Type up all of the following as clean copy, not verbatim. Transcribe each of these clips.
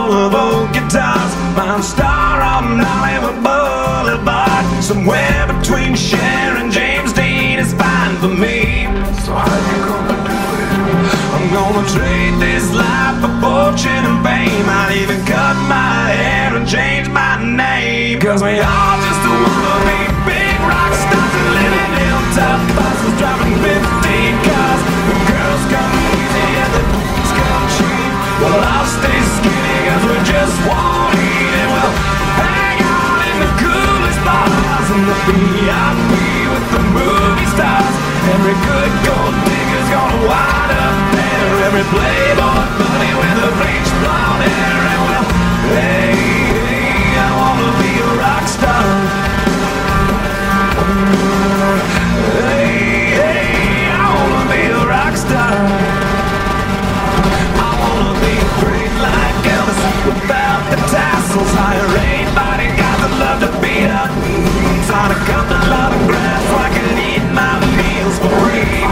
full of old guitars. Found a star on Hollywood Boulevard. Somewhere between Cher and James Dean is fine for me. So how you gonna do it? I'm gonna trade this life for fortune and fame. I'd even cut my hair and change my name. Cause we all just wanna be big rock stars and live in hilltop buses, driving 15 cars. The girls come easy and the d***s come cheap. Well, I'll stay skinny cause we just won't eat. And we'll hang out in the coolest bars in the VIP with the movie stars. Every good gold digger's gonna wind up there. Every playboy bunny with a bleached blonde hair. And well, hey, I wanna be a rock star. Hey, I wanna be a rock star. I wanna be great like Elvis without the tassels. Hire 8 bodyguards that love to beat up. Sign a couple autographs so I can eat my meals for free.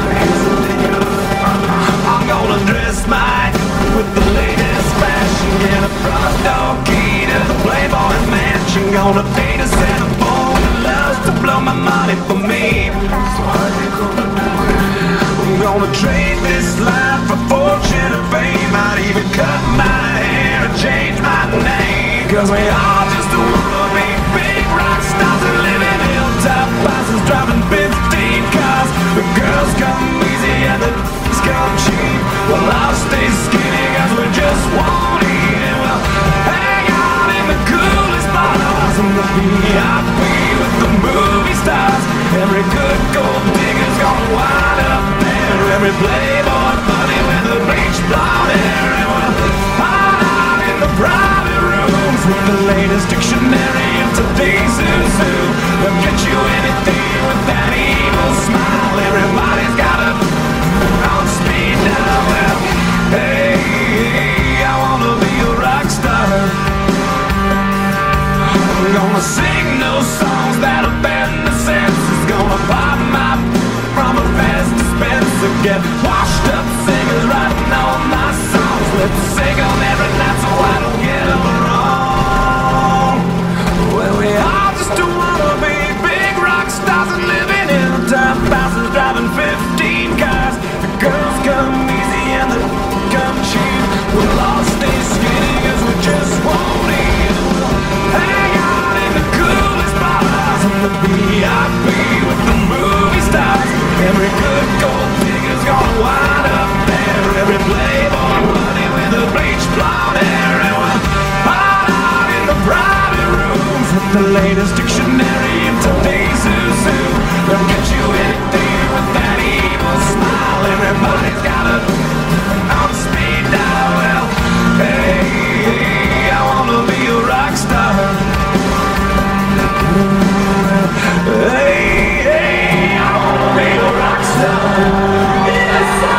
I'm gonna dress my with the latest fashion. Get a front door key to the Playboy Mansion. Gonna date a centerfold that loves to blow my money for me. So how you gonna do it? I'm gonna trade this life for fortune and fame. I'd even cut my hair and change my name. Cause we all just wanna be big rock stars and live in hilltop buses, driving 15 cars. The girls come easy and the d***s come cheap. Well, I'll stay skinny cause we just won't eat. And we'll hang out in the coolest bars in the VIP with the movie stars. Every good gold digger's gonna wind up there. Every playboy bunny with a bleached blonde hair. And we'll hide out in the private rooms with the latest dictionary of today's zoo. They'll get you anything with that evil smile. Everybody's got a on speed now. Well, hey, I wanna be a rock star. I'm gonna sing those songs that offend the senses. Gonna pop my from a fast dispenser. Get washed up singers writing all my songs. Let's sing them every night so I don't get them wrong. Well, we all just wanna be big rock stars and live in hilltop houses, driving 15 cars. The girls come easy and the come cheap. We'll all stay skinny cause we just won't eat. We'll hang out in the coolest bars in the VIP with the movie stars. Every good gold digger's gonna wind up there. Every playboy bunny with a bleached blonde hair. And we'll hide out in the private rooms with the latest dictionary in today's zoo. They'll get you anything with that evil smile. Everybody's got a on speed dial. Well, hey, I wanna be a rock star. Hey, I wanna be a rock star. Yes, I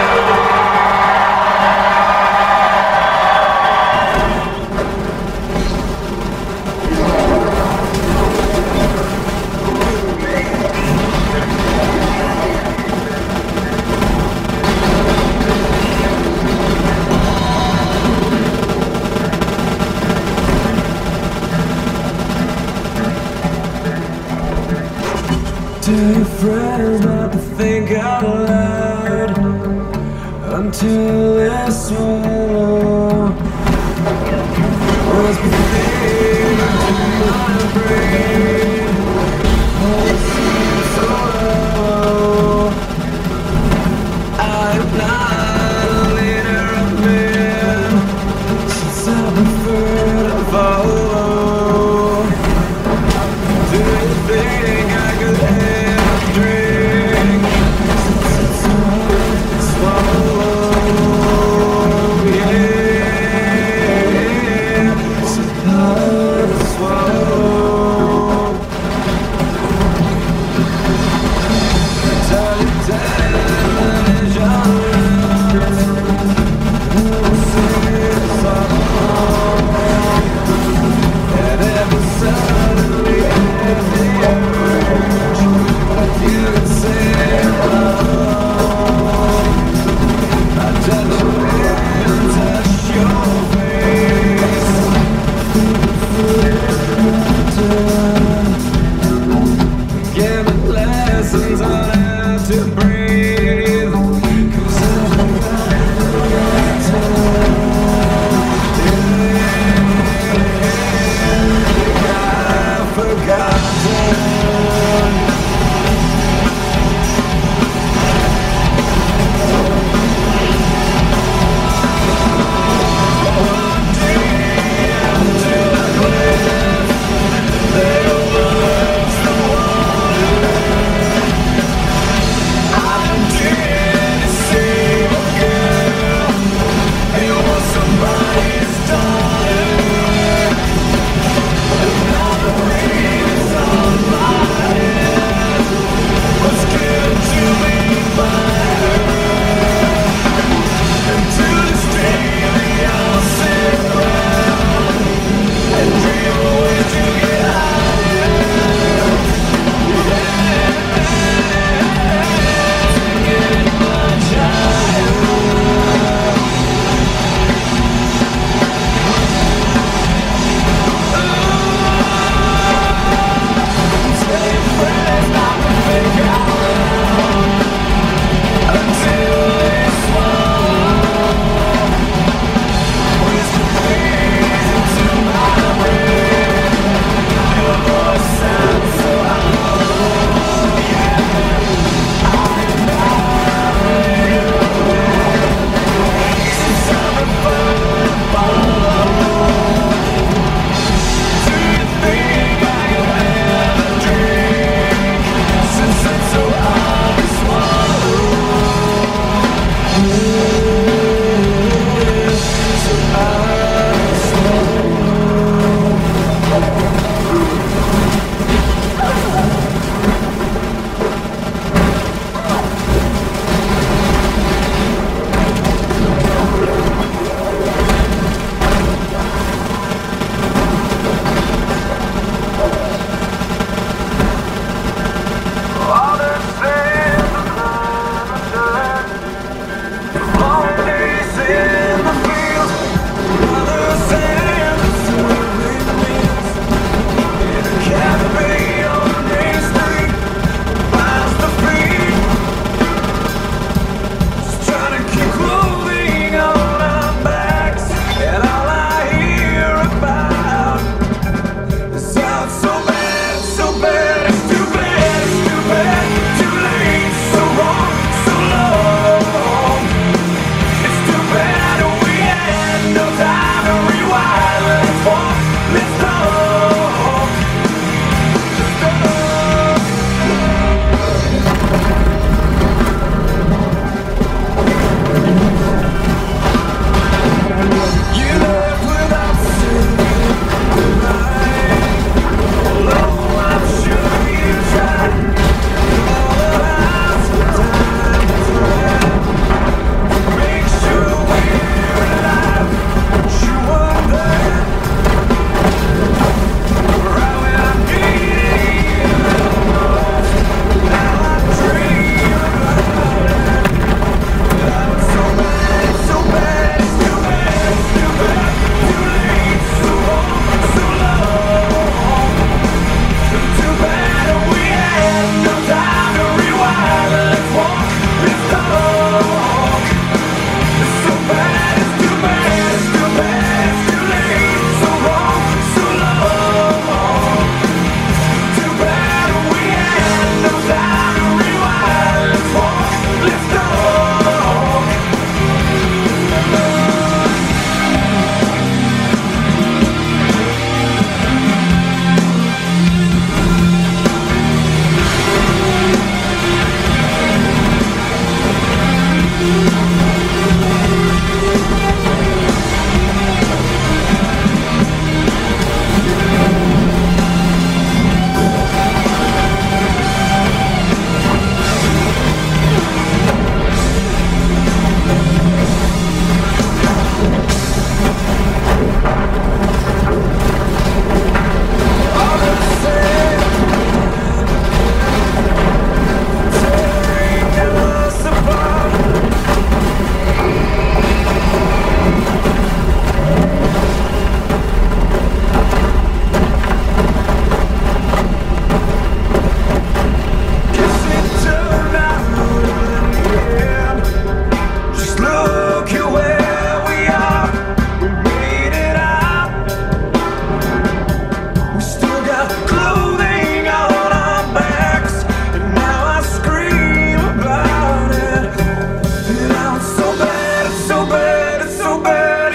tell your friends not to think out loud until they're swallowed. Must be thinking into my brain. Oh, it seems so low. I'm not a leader of men since I prefer to follow. Do you think I could have a drink since it's hard to swallow? Yeah.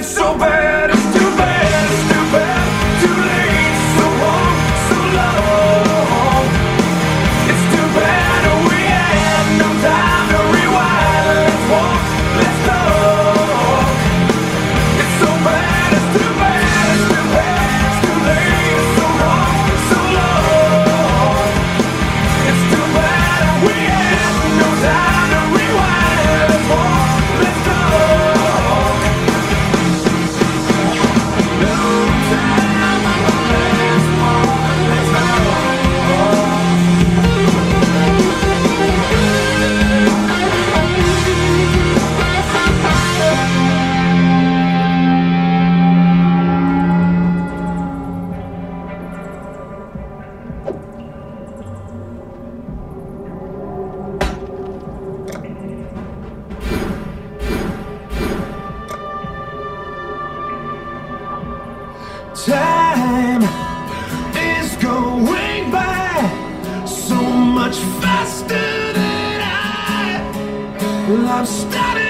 it's so bad, it's too bad, it's too bad, too late, so wrong, so long. It's too bad we had no time to rewind. Let's walk, let's talk. It's so bad, it's too bad, it's too bad, it's too late, it's so wrong, so long. It's too bad we had no time to rewind. Let's walk, let's talk. No time, let's walk, let's talk. Time is going by so much faster than I'm starting